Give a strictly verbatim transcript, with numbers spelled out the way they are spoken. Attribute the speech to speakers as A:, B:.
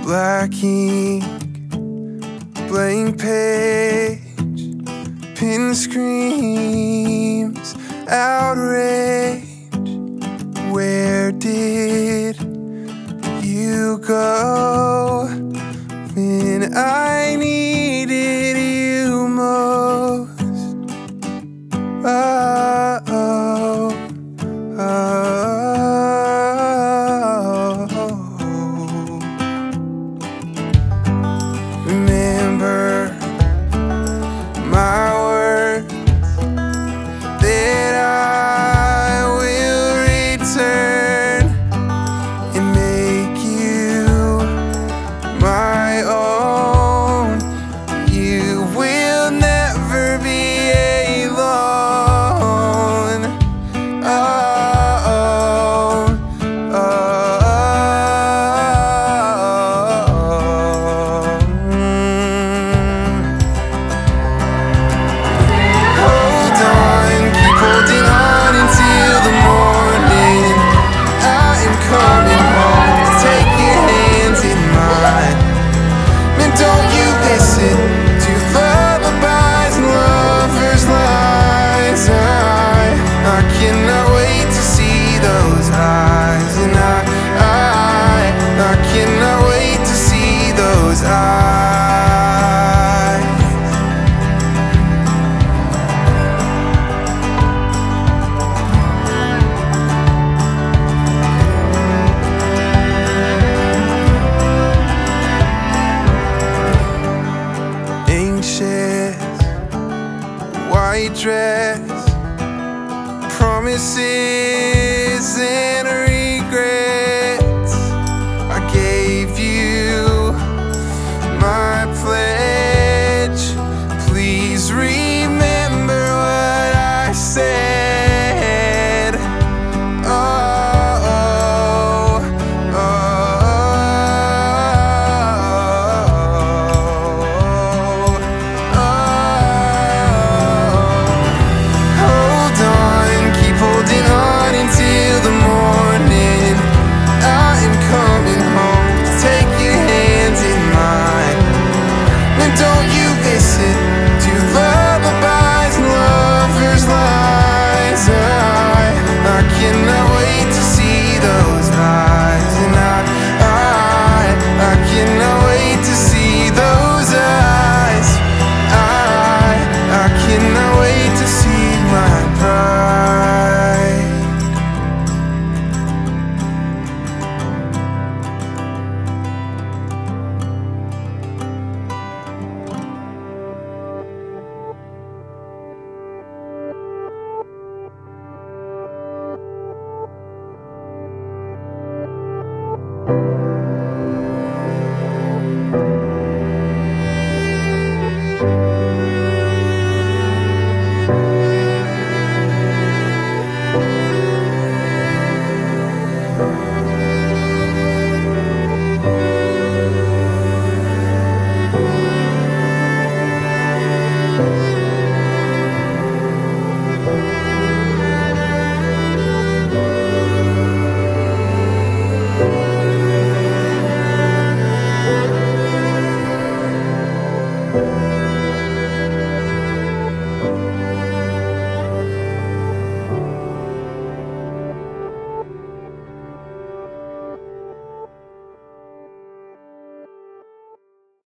A: Black ink, blank page, pin screams, outrage. Where did you go when I needed you most? Oh, oh, oh. Remember my words that I will return and make you my own. You will never be alone. Oh, oh, oh. Hold on, keep holding on until the morning. I am coming home to take your hands in mine. And don't you listen to lullabies and lovers' lies. I, I cannot wait to see those eyes. And I, I, I cannot wait to see those eyes. Anxious, white dress, promises and regret.